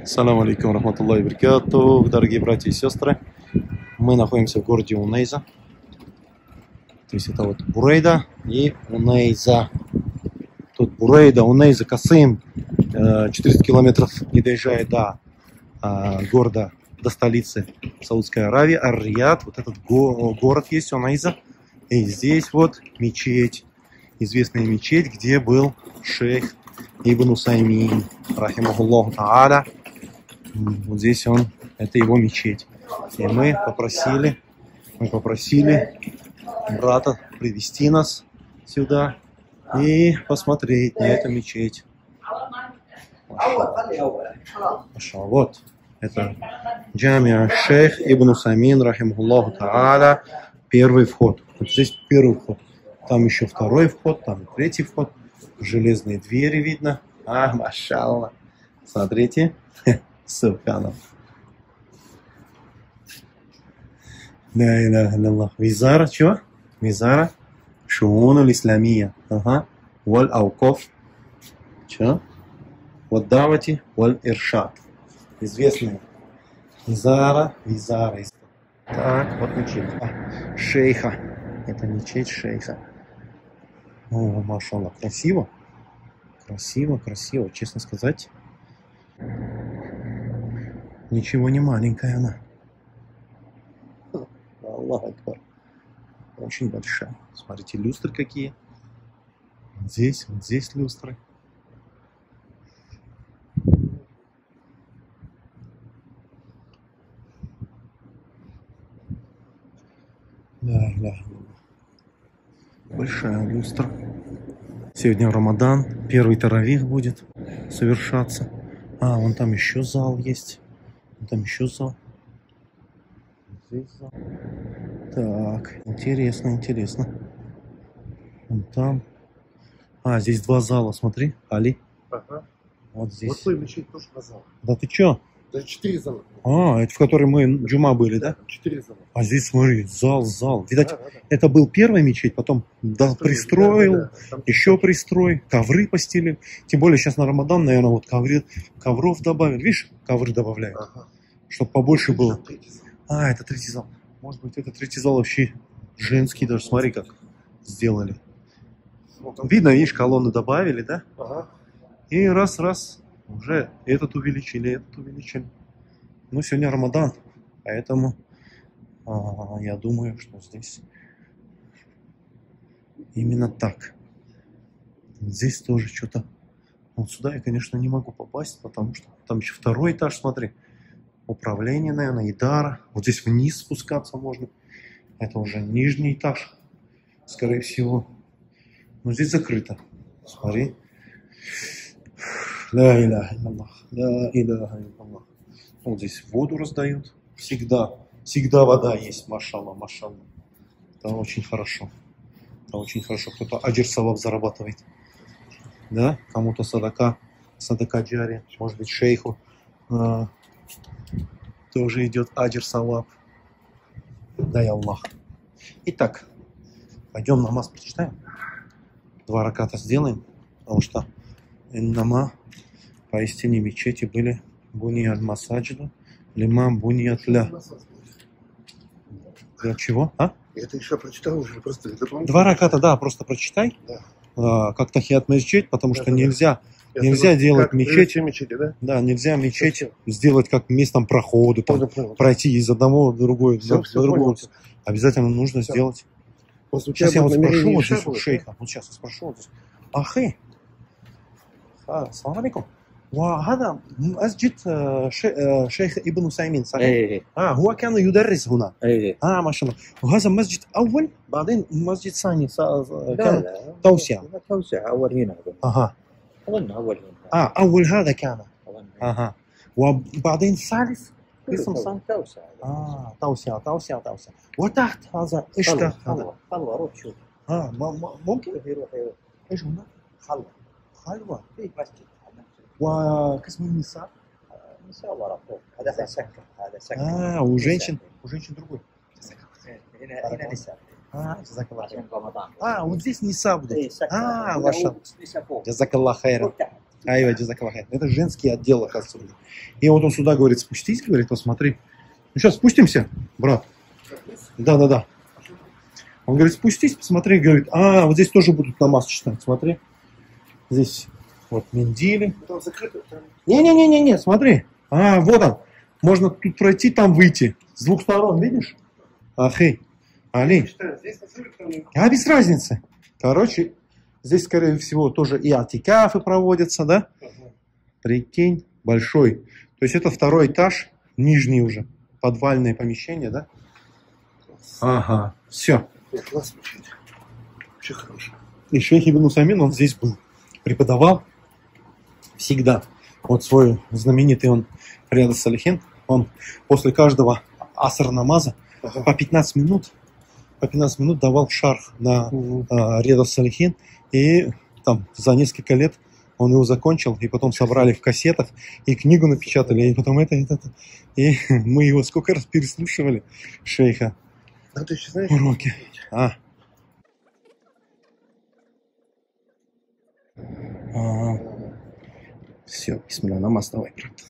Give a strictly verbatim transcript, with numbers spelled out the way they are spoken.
Ассаламу алейкум рахматуллахи баракатух, дорогие братья и сестры. Мы находимся в городе Унейза. То есть это вот Бурейда и Унейза. Тут Бурейда, Унейза, Касым. четыреста километров не доезжая до города, до столицы Саудской Аравии, Ар-Рияд. Вот этот город есть, Унейза. И здесь вот мечеть, известная мечеть, где был шейх Ибн Усаймин, рахимахуллаху та'аля. Вот здесь он, это его мечеть. И мы попросили, мы попросили брата привести нас сюда и посмотреть на эту мечеть. Маша. Вот, это джамия шейх Ибн Усаймин, рахимахуллаху та'аля. Первый вход. Вот здесь первый вход. Там еще второй вход, там третий вход. Железные двери видно. А, машалла. Смотрите. Субханаллах. Да, иляха илляллах. Визара, чего? Визара. Шуун исламия. Ага. Валь ауков. Чего? Вот давати. Валь иршад. Известные. Визара. Визара. Так, вот мечеть. А, шейха. Это мечеть шейха. О, машаллах. Красиво. Красиво, красиво. Честно сказать. Ничего не маленькая она. Аллах акбар. Очень большая. Смотрите, люстры какие. Вот здесь, вот здесь люстры. Да, да. Большая люстра. Сегодня Рамадан. Первый таравих будет совершаться. А, вон там еще зал есть. Вон там еще зал. Здесь зал. Так, интересно, интересно. Вон там. А, здесь два зала, смотри. Али. Ага. Вот здесь. Вот той мечеть тоже два зала. Да ты чё? Даже четыре зала. А, это в которой мы джума были, да? Четыре зала. А здесь, смотри, зал, зал. Видать, Да, да, да. это был первая мечеть, потом да, пристроил, да, да, да. Там еще пристрой, ковры постелили. Тем более сейчас на Рамадан, наверное, вот ковры, ковров добавили. Видишь, ковры добавляют, Ага. чтобы побольше Это было. третий зал. А, это третий зал. Может быть, это третий зал вообще женский даже. Смотри, как сделали. Вот там. Видно, видишь, колонны добавили, да? Ага. И раз-раз уже этот увеличили, этот увеличили. Ну, сегодня Рамадан, поэтому а, я думаю, что здесь именно так. Здесь тоже что-то. Вот сюда я, конечно, не могу попасть, потому что там еще второй этаж, смотри. Управление, наверное, идара. Вот здесь вниз спускаться можно. Это уже нижний этаж, скорее всего. Но здесь закрыто. Смотри. Ля иляха илляллах. Ля иляха илляллах. Вот здесь воду раздают. Всегда. Всегда вода есть. Машалла, машалла. Это очень хорошо. Это очень хорошо. Кто-то аджир саваб зарабатывает. Да? Кому-то садака. Садака джари. Может быть, шейху. А, тоже идет аджир саваб. Дай Аллах. Итак. Пойдем намаз прочитаем. Два раката сделаем. Потому что иннама поистине мечети были буни аль-масаджиду, лимам буни атля. Для чего? А? Я это еще прочитал уже, просто дополнительно. Два раката, да, просто прочитай. Да. А, как тахият мечеть, потому Да, что да, нельзя, Я нельзя забыл, делать как мечеть. все мечети, да? Да, нельзя мечеть Все. сделать как местом прохода, там, Понял, понял. пройти из одного в другой, Все, на, все, на другую. понял. Обязательно нужно Все. сделать. Просто у тебя Сейчас я вот будет спрошу намерение вот иша здесь у будет, шейха. Вот сейчас я спрошу вот здесь. Ахи. Ассаламу алейкум. وهذا مسجد شيخ ابن سيمين صحيح؟ ايه اه هو كان يدرس هنا. ايه اه ما شاء الله. وهذا مسجد اول بعدين مسجد ثاني لا كان لا توسعة. لا توسعة أول هنا أظن اها أظن أول هنا اه اول هذا كان أظن هنا. اها وبعدين الثالث قسم تو- ثاني توسعة اه توسعة توسعة توسعة وتحت هذا ايش خلوة تحت هذا؟ خلوة خلوة روح شوف اه ما- ما- ممكن روح يروح يروح ايش هنا؟ خلوة خلوة في مسجد وقسم النساء نساء ورا فوق هذا الحين سكر هذا سكر اه وجنشن وجنشن другой. إيه، هنا هنا نساء اه جزاك الله خير. عشان رمضان А, вот здесь Ниса будет. إيه، سكر. А, ولا ваша. هو نساء فوق Джазак Аллах хайра. فوق تحت Айва, джазакаллах. Это женский отдел, оказывается. И вот он сюда говорит, спустись, говорит, посмотри. Ну сейчас спустимся, брат. Да, да, да. Он говорит, спустись, посмотри, говорит, а, вот здесь тоже будут намаз читать, смотри. Здесь вот мендили. Там закрыто, там... Не-не-не-не, смотри. А, вот он. Можно тут пройти, там выйти. С двух сторон, видишь? Ахей. Али. Здесь закрыто, там... А без разницы. Короче, здесь, скорее всего, тоже и атикафы проводятся, да? Ага. Прикинь, большой. То есть это второй этаж, нижний уже, подвальное помещение, да? Ага, все. Класс вообще. Вообще хорошо. И шейх Ибн Усаймин, он здесь был. Преподавал всегда. Вот свой знаменитый он Рияд ас-Салихин, он после каждого аср намаза Ага. по пятнадцать минут, по пятнадцать минут давал шарх на Угу. а, Рияд ас-Салихин, и там за несколько лет он его закончил, и потом собрали в кассетах, и книгу напечатали, и потом это, это, это. И мы его сколько раз переслушивали, шейха, А ты еще знаешь? уроки. А. А. Все, бисмилля, намаз давай, брат.